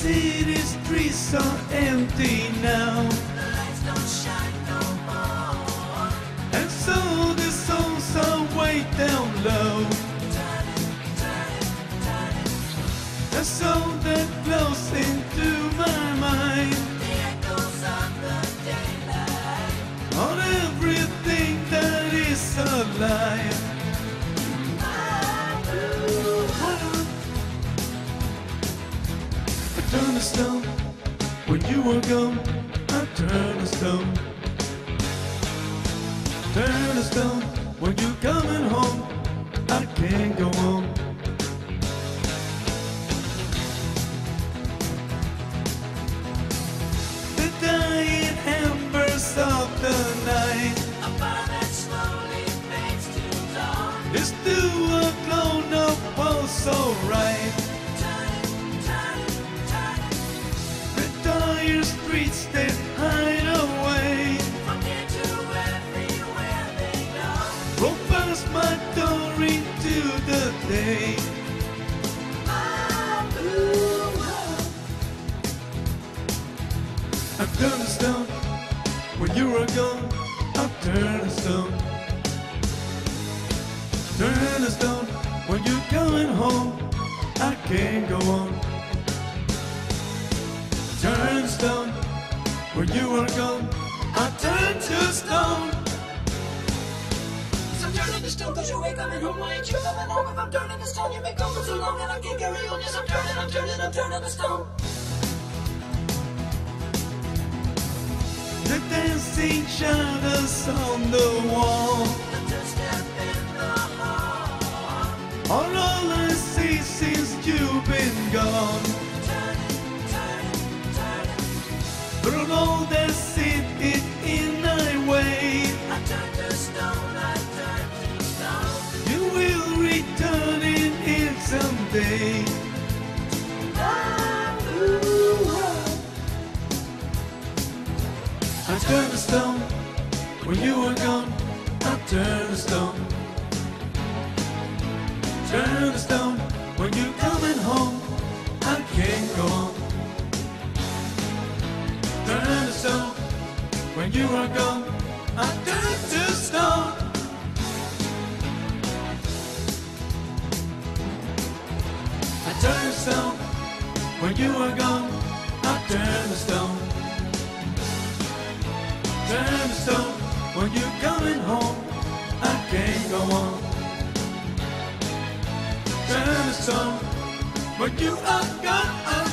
city streets are empty now, The lights don't shine no more. and so the souls are way down low. And so that flows into my mind The echoes of the daylight. on everything that is alive. I turn a stone when you were gone. I turn a stone. Turn a stone when you coming home. I can't go on. The dying embers of the night A fire that slowly fades to dawn. is still a glow, no pulse so right. The dire streets that hide away From here to everywhere they go. roll past my door into the day. I turn a stone when you were gone. I turn a stone. Turn a stone when you're coming home. I can't go on. Turn a stone when you are gone. I turn to stone. So I'm turning the stone 'cause you ain't coming home. Why ain't you coming home? If I'm turning the stone, you make go for too long and I can't carry on. Yes, I'm turning the stone. The dancing shadows on the wall. The two-step in the hall. All I see since you've been gone. Turning. Through all that city in my way, I turn to stone. you will return in here someday. I turn a stone when you were gone. I turn a stone. Turn a stone when you're coming home. I can't go on. Turn a stone when you are gone. I turn to stone. I turn a stone when you are gone. I turn a stone. Turn a stone when you're coming home. I can't go on. Turn a stone when you are gone.